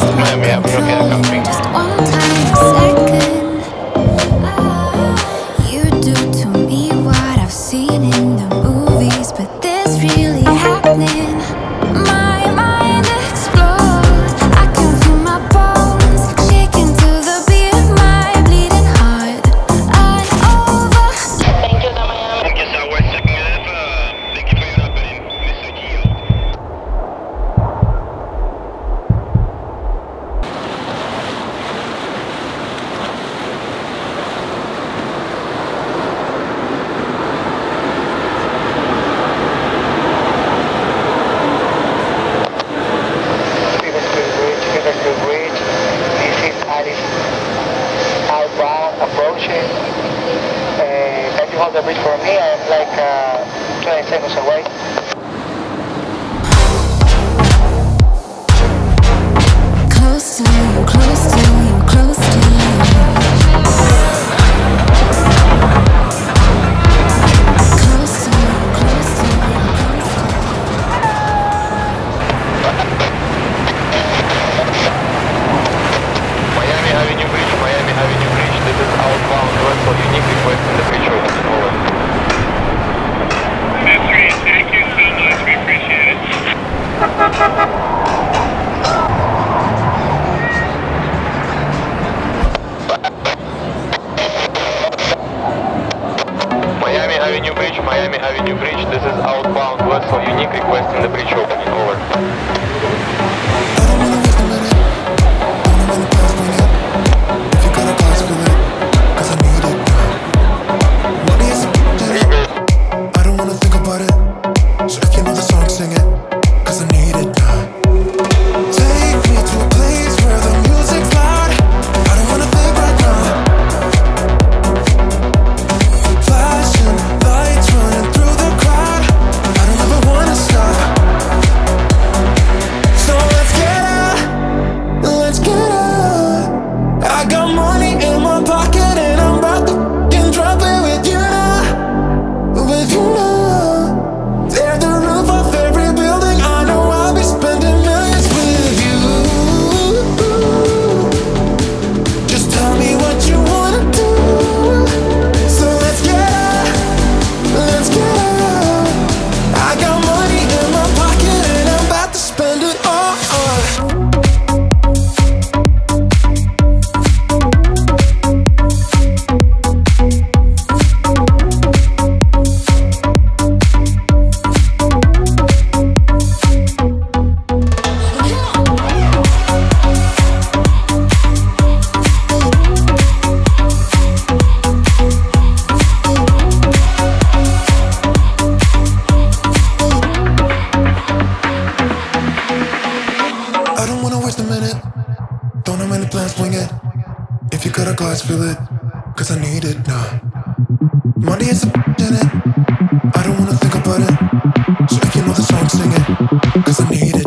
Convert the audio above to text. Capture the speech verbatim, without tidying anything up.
Miami, I'm from here, camping. Just one tiny second. You do to me what I've seen in the movies, but this really happening. My mind explodes. I can feel my bones shaking to the beat of my bleeding heart. I'm over. Thank you, Miami. Thank you, sir. We're checking it out. uh, Thank you for your happening. Mister Gio. Outbound, approaching. Uh, can you hold the bridge for me? I'm like uh, twenty seconds away. Close to you, close to you, close to you. Close to you, close to you, close to you. Miami Avenue Bridge, Miami Avenue Bridge. This is outbound vessel. Unique request in the bridge opening. Over. That's great. Thank you so much. We appreciate it. Miami Avenue Bridge, Miami Avenue Bridge. This is outbound vessel. Unique request in the bridge opening. Over. I don't wanna think about it. So if you know the song, sing it. Cause I need it now. Take me to a place where the music's loud. I don't wanna think right now. Flashing lights running through the crowd. I don't ever wanna stop. So let's get out, let's get out. I got money in my pocket and I'm about to f***ing drop it with you now. With you now. Tear the roof off every building. I know I'll be spending millions with you. Just tell me what you wanna do. So let's get out, let's get out. I got money in my pocket and I'm about to spend it all. I don't wanna waste a minute. Don't have many plans, wing it. If you got a glass, fill it. Cause I need it now. Money is a in it. I don't wanna think about it. So if you know the song, sing it. Cause I need it.